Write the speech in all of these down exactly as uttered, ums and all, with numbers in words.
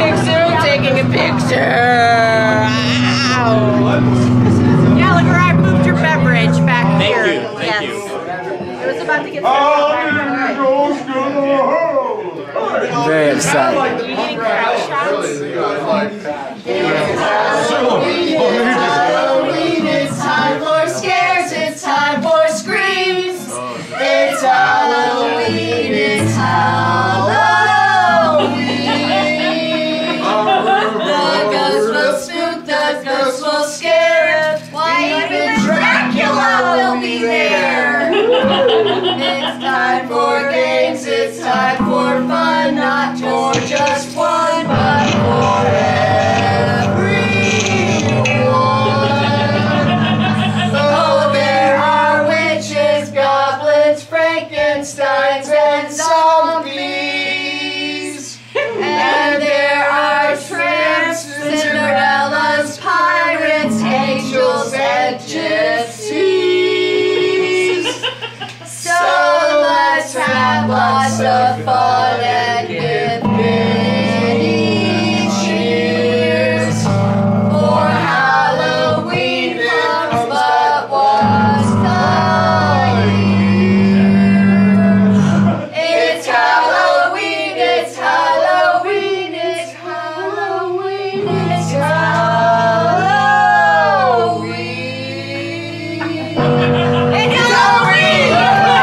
picture, taking a picture. Ow. Yeah, look where I moved your beverage back Thank here. you, thank yes. you. It was about to get I'm very upset. Are you getting crowd shots? Halloween, it's time for scares, it's time for screams. It's Halloween, it's Halloween. The ghost will spook, the ghost will scare. Why even Dracula will be there. It's time for games, it's time for fun, not for just one, but for everyone. Oh, there are witches, goblins, Frankensteins, and zombies. And there are tramps, Cinderellas, pirates, angels, and gypsies. So let's have lots of fun and give many cheers. For Halloween comes but once a year. It's Halloween, it's Halloween, it's Halloween, it's Halloween. It's Halloween!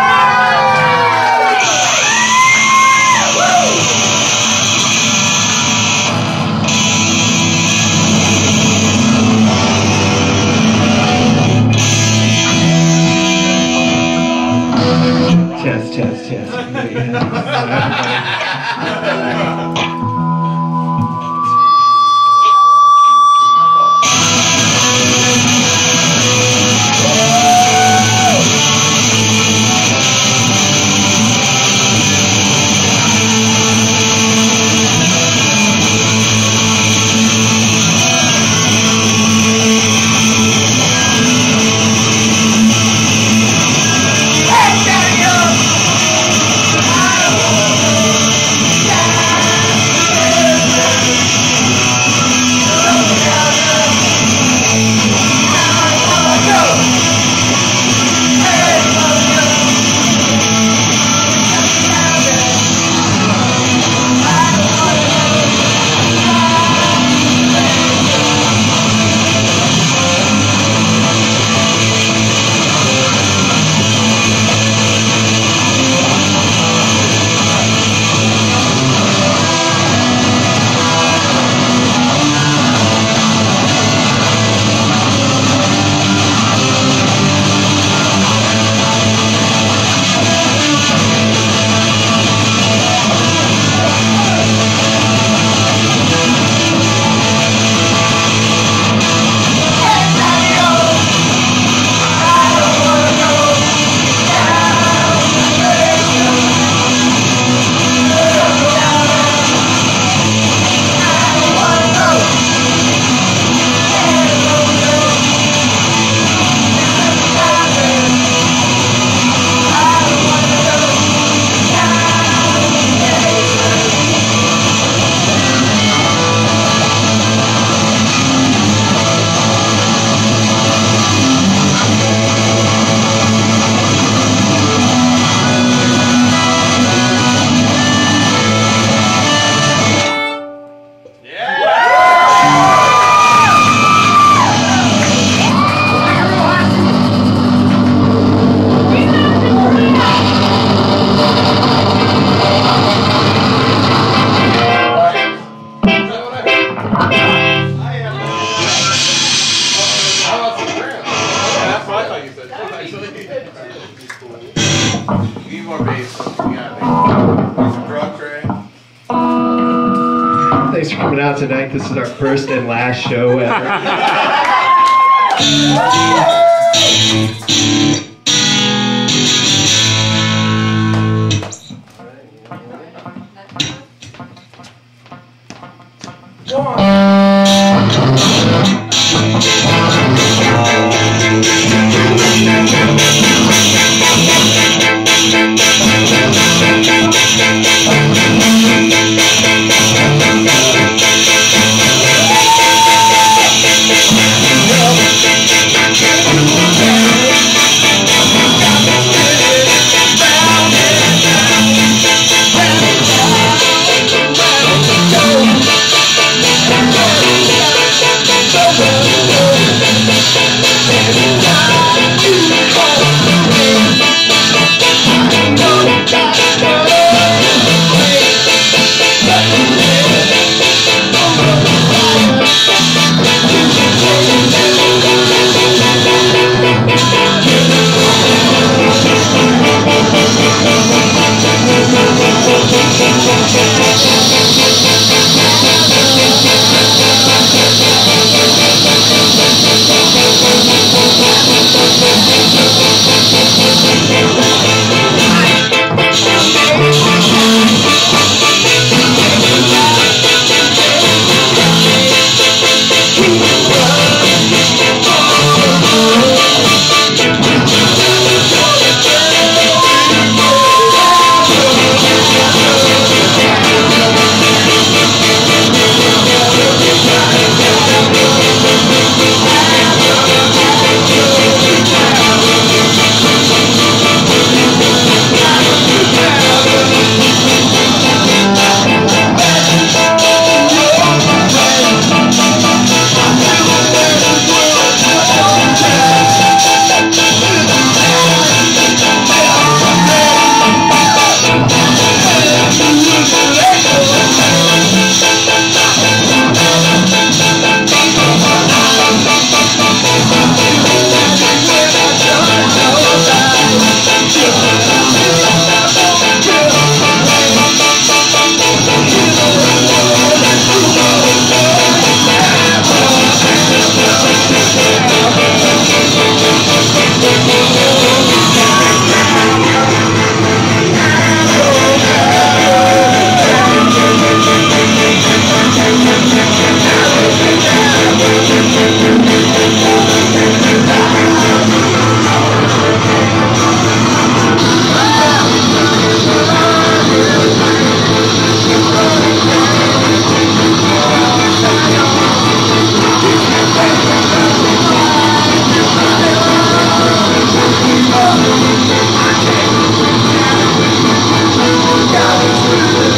Chest, chest, chest. Need more bass. We got some drug tray. Thanks for coming out tonight. This is our first and last show ever. One.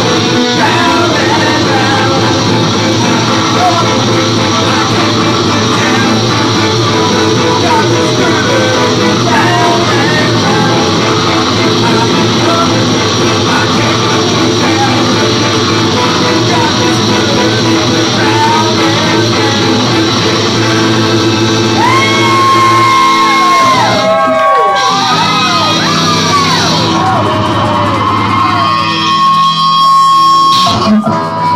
Thank you.